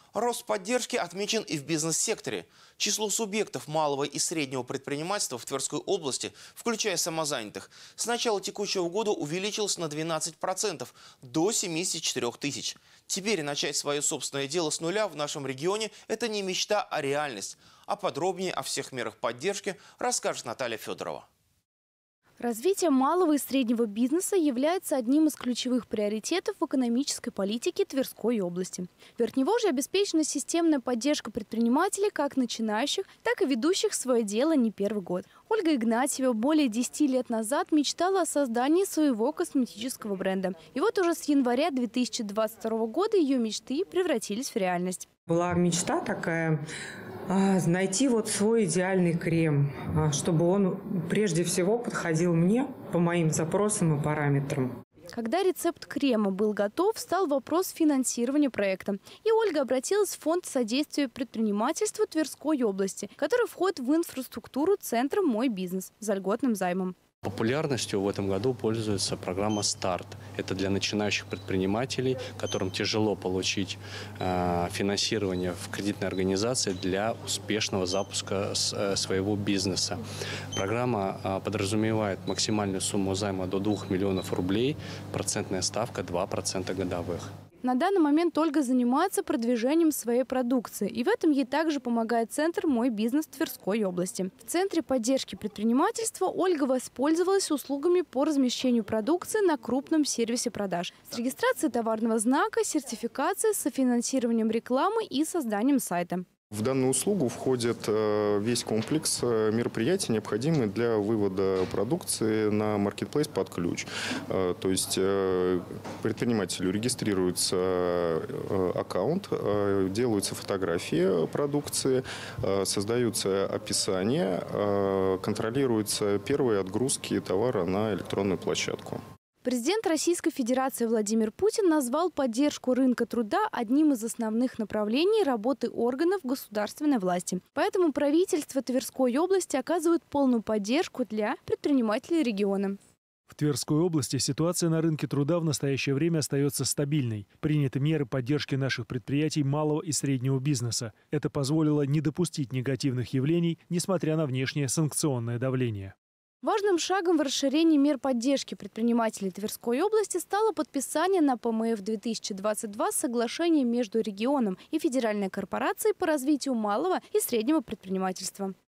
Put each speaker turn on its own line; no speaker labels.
Рост поддержки отмечен и в бизнес-секторе. Число субъектов малого и среднего предпринимательства в Тверской области, включая самозанятых, с начала текущего года увеличилось на 12% до 74 тысяч. Теперь начать свое собственное дело с нуля в нашем регионе – это не мечта, а реальность. А подробнее о всех мерах поддержки расскажет Наталья Федорова.
Развитие малого и среднего бизнеса является одним из ключевых приоритетов в экономической политике Тверской области. В Верхневолжье обеспечена системная поддержка предпринимателей как начинающих, так и ведущих свое дело не первый год. Ольга Игнатьева более 10 лет назад мечтала о создании своего косметического бренда. И вот уже с января 2022 года ее мечты превратились в реальность.
Была мечта такая – найти вот свой идеальный крем, чтобы он прежде всего подходил мне по моим запросам и параметрам.
Когда рецепт крема был готов, стал вопрос финансирования проекта. И Ольга обратилась в фонд содействия предпринимательству Тверской области, который входит в инфраструктуру центра «Мой бизнес» за льготным займом.
Популярностью в этом году пользуется программа «Старт». Это для начинающих предпринимателей, которым тяжело получить финансирование в кредитной организации для успешного запуска своего бизнеса. Программа подразумевает максимальную сумму займа до 2 миллионов рублей, процентная ставка 2% годовых.
На данный момент Ольга занимается продвижением своей продукции. И в этом ей также помогает центр «Мой бизнес» Тверской области. В центре поддержки предпринимательства Ольга воспользовалась услугами по размещению продукции на крупном сервисе продаж. С регистрацией товарного знака, сертификацией, софинансированием рекламы и созданием сайта.
В данную услугу входит весь комплекс мероприятий, необходимых для вывода продукции на маркетплейс под ключ. То есть предпринимателю регистрируется аккаунт, делаются фотографии продукции, создаются описания, контролируются первые отгрузки товара на электронную площадку.
Президент Российской Федерации Владимир Путин назвал поддержку рынка труда одним из основных направлений работы органов государственной власти. Поэтому правительство Тверской области оказывает полную поддержку для предпринимателей региона.
В Тверской области ситуация на рынке труда в настоящее время остается стабильной. Приняты меры поддержки наших предприятий малого и среднего бизнеса. Это позволило не допустить негативных явлений, несмотря на внешнее санкционное давление.
Важным шагом в расширении мер поддержки предпринимателей Тверской области стало подписание на ПМФ-2022 соглашения между регионом и Федеральной корпорацией по развитию малого и среднего предпринимательства.